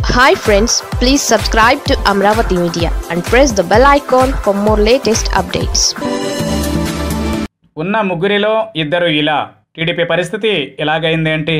Hi friends, please subscribe to Amaravathi Media and press the bell icon for more latest updates. ఉన్న ముగ్గురిలో ఇద్దరు ఇలా TDP పరిస్థితి ఎలాగైందేంటి?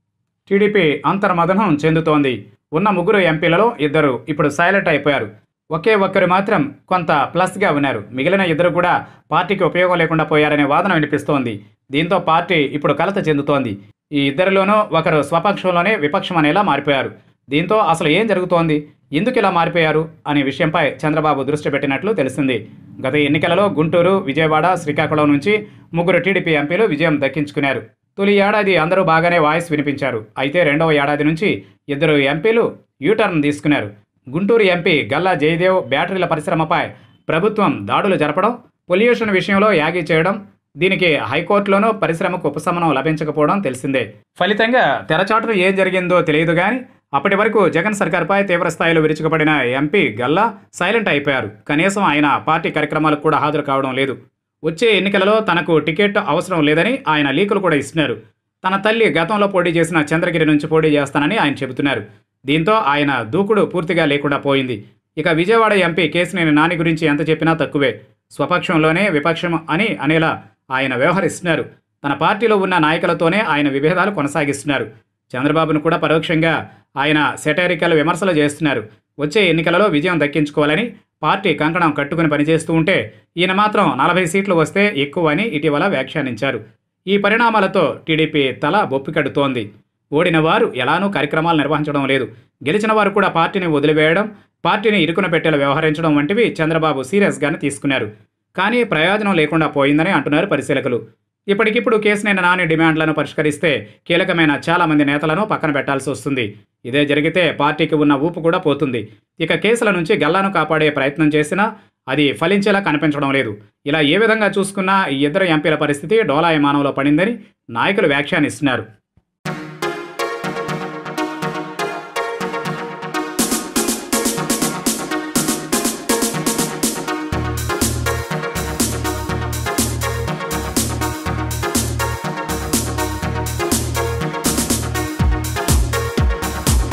TDP అంతర్మథనం చెందుతోంది. ఉన్న ముగ్గురు ఎంపీలలో ఇద్దరు ఇప్పుడు సైలెంట్ అయిపోయారు. ఒకే ఒక్కరు మాత్రం కొంత ప్లస్గా ఉన్నారు. మిగిలిన ఇద్దరు కూడా పార్టీకి ఉపయోగం లేకుండా పోయారనే వాదన వినిపిస్తోంది. దీంతో పార్టీ ఇప్పుడు కలత చెందుతోంది. ఈ ఇద్దరిలోనూ ఒకరు స్వపక్షంలోనే విపక్షం అనేలా మారిపోయారు. దీంతో అసలు ఏం జరుగుతోంది, ఎందుకు ఇలా మారిపోయారు అనే విషయంపై చంద్రబాబు దృష్టి పెట్టినట్లు తెలిసింది. గత ఎన్నికలలో గుంటూరు, విజయవాడ, శ్రీకాకుళం నుంచి ముగ్గురు టీడీపీ ఎంపీలు విజయం దక్కించుకున్నారు. తొలి ఏడాది అందరూ బాగానే వాయిస్ వినిపించారు. అయితే రెండవ ఏడాది నుంచి ఇద్దరు ఎంపీలు యూటర్న్ తీసుకున్నారు. గుంటూరు ఎంపీ గల్లా జయదేవ్ బ్యాటరీల పరిశ్రమపై ప్రభుత్వం దాడులు జరపడం, పొల్యూషన్ విషయంలో యాగీ చేయడం, దీనికి హైకోర్టులోనూ పరిశ్రమకు ఉపశమనం లభించకపోవడం తెలిసిందే. ఫలితంగా తెరచాటును ఏం జరిగిందో తెలియదు కానీ అప్పటి వరకు జగన్ సర్కార్పై తీవ్రస్థాయిలో విరుచుకుపడిన ఎంపీ గల్లా సైలెంట్ అయిపోయారు. కనీసం ఆయన పార్టీ కార్యక్రమాలకు కూడా హాజరు కావడం లేదు. వచ్చే ఎన్నికలలో తనకు టికెట్ అవసరం లేదని ఆయన లీకులు కూడా ఇస్తున్నారు. తన తల్లి గతంలో పోటీ చేసిన చంద్రగిరి నుంచి పోటీ చేస్తానని ఆయన చెబుతున్నారు. దీంతో ఆయన దూకుడు పూర్తిగా లేకుండా పోయింది. ఇక విజయవాడ ఎంపీ కేసినేని నాని గురించి ఎంత చెప్పినా తక్కువే. స్వపక్షంలోనే విపక్షం అని అనేలా ఆయన వ్యవహరిస్తున్నారు. తన పార్టీలో ఉన్న నాయకులతోనే ఆయన విభేదాలు కొనసాగిస్తున్నారు. చంద్రబాబును కూడా పరోక్షంగా ఆయన సెటైరికల్ విమర్శలు చేస్తున్నారు. వచ్చే ఎన్నికలలో విజయం దక్కించుకోవాలని పార్టీ కంకణం కట్టుకుని పనిచేస్తూ ఉంటే ఈయన మాత్రం 40 సీట్లు వస్తే ఎక్కువ అని ఇటీవల వ్యాఖ్యానించారు. ఈ పరిణామాలతో టీడీపీ తల బొప్పికడుతోంది. ఓడిన వారు ఎలానూ కార్యక్రమాలు నిర్వహించడం లేదు. గెలిచిన వారు కూడా పార్టీని వదిలివేయడం, పార్టీని ఇరుకున పెట్టేలా వ్యవహరించడం వంటివి చంద్రబాబు సీరియస్గానే తీసుకున్నారు. కానీ ప్రయోజనం లేకుండా పోయిందని అంటున్నారు పరిశీలకులు. ఇప్పటికిప్పుడు కేసినేని నాని డిమాండ్లను పరిష్కరిస్తే కీలకమైన చాలామంది నేతలను పక్కన పెట్టాల్సి వస్తుంది. ఇదే జరిగితే పార్టీకి ఉన్న ఊపు కూడా పోతుంది. ఇక కేసుల నుంచి గల్లాను కాపాడే ప్రయత్నం చేసినా అది ఫలించేలా కనిపించడం లేదు. ఇలా ఏ విధంగా చూసుకున్నా ఈ ఇద్దరు ఎంపీల పరిస్థితి డోలాయమానంలో పడిందని నాయకులు వ్యాఖ్యానిస్తున్నారు.